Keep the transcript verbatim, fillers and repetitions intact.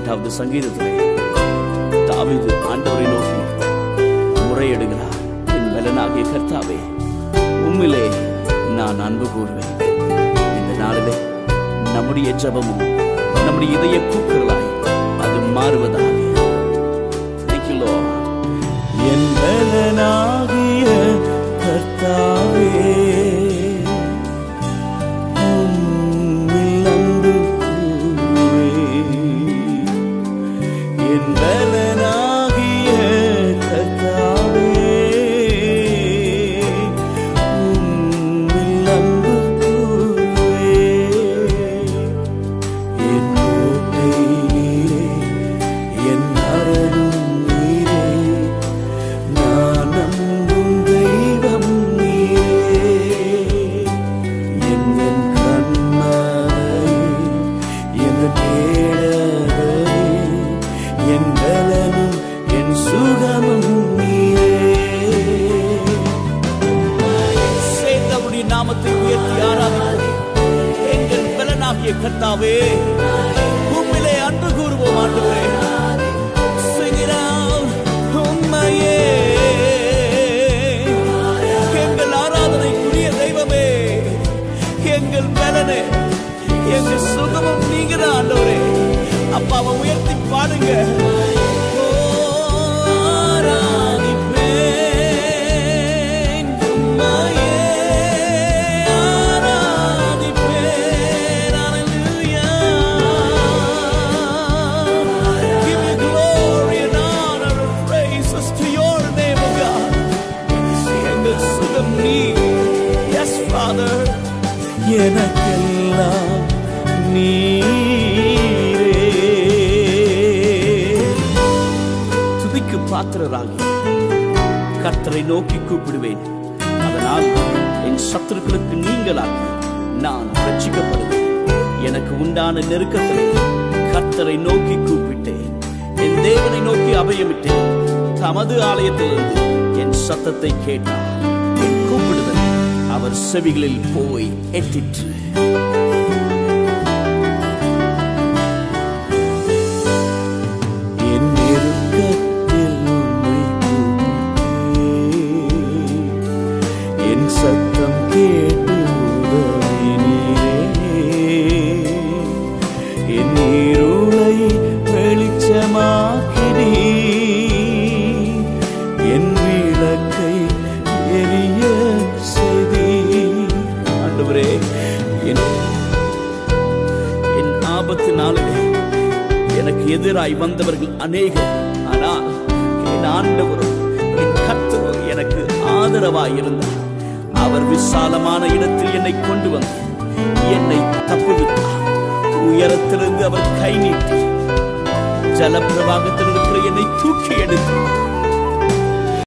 பதினெட்டாவது சங்கீதத்திலே தாவீது ஆண்டவரை நோக்கி முறையிடுகிறார். என் பலனாகிய கர்த்தாவே, உம்மிலே நான் அன்பு கூறுவேன். இந்த நாளிலே நம்முடைய ஜெபமும் நம்முடைய இதய கூக்குரலாய் அது மாறுவதாக. Thank you Lord. என் பலனாகிய கர்த்தாவே, உம்மில் அன்பு கூறுவேன். என் பலனாகிய கர்த்தாவே, உம்மில் அன்பு கூறுவேன். என் கோட்டை நீரே, என் அரணும் நீரே, நான் நம்பும் தெய்வம் நீரே. எங்கள் கண்மலையே, எங்கள் கேடகமே, என் பலனும் என் சுகமும் நீரே. சேர்ந்தவருடைய நாமத்தை உயர்த்தி ஆராதிப்போம். எங்கள் பலனாகிய கர்த்தாவே, உம்மிலே அன்பு கூறுவோம் ஆண்டவரே. Sing it out. உம்மையே எங்கள் ஆராதனைக்குரிய தெய்வமே, எங்கள் பலனே, எங்கள் சுகமும் நீங்கதான் ஆண்டவரே. அப்பாவை உயர்த்தி பாடுங்க. ஆராதிப்பேன் உம்மையே, ஆராதிப்பேன். Hallelujah. Give you glory and honor and praises to your name, O God. எங்கள் சுகம் நீ. Yes, Father. எனக்கெல்லாம் நீரே. துதிக்கு பாத்திரராகி கர்த்தரை நோக்கி கூப்பிடுவேன். அதனால் என் சத்துருக்களுக்கு நீங்களாகி நான் ரட்சிக்கப்படுவேன். எனக்கு உண்டான நெருக்கத்திலே கர்த்தரை நோக்கி கூப்பிட்டேன். என் தேவனை நோக்கி அபயமிட்டேன். தமது ஆலயத்திலிருந்து என் சத்தத்தை கேட்டார். என் கூப்பிடுதல் அவர் செவிகளில் போய் எட்டிற்று. என் நெருக்கத்தில் உம்மை கூப்பிட்டேன். என் சத்தம் கேட்டு உதவினீரே. என் இருளை வெளிச்சமாக்கினீர். என் விளக்கை எரிய செய்தீர். ஆண்டவரே, என் என் ஆபத்து நாளிலே எனக்கு எதிராய் வந்தவர்கள் அநேகர். ஆனால் என் ஆண்டவரும் என் கர்த்தரும் எனக்கு ஆதரவாய் இருந்தார். அவர் விசாலமான இடத்தில் என்னை கொண்டு வந்து என்னை தப்புவித்தார். உயரத்திலிருந்து அவர் கை நீட்டி ஜலப்பிரவாகத்தில் இருக்கிற என்னை தூக்கி எடுத்து